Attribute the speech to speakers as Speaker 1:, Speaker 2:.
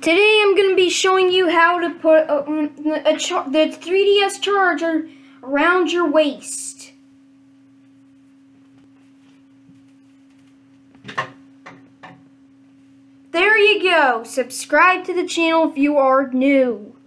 Speaker 1: Today I'm going to be showing you how to put the 3DS charger around your waist. There you go. Subscribe to the channel if you are new.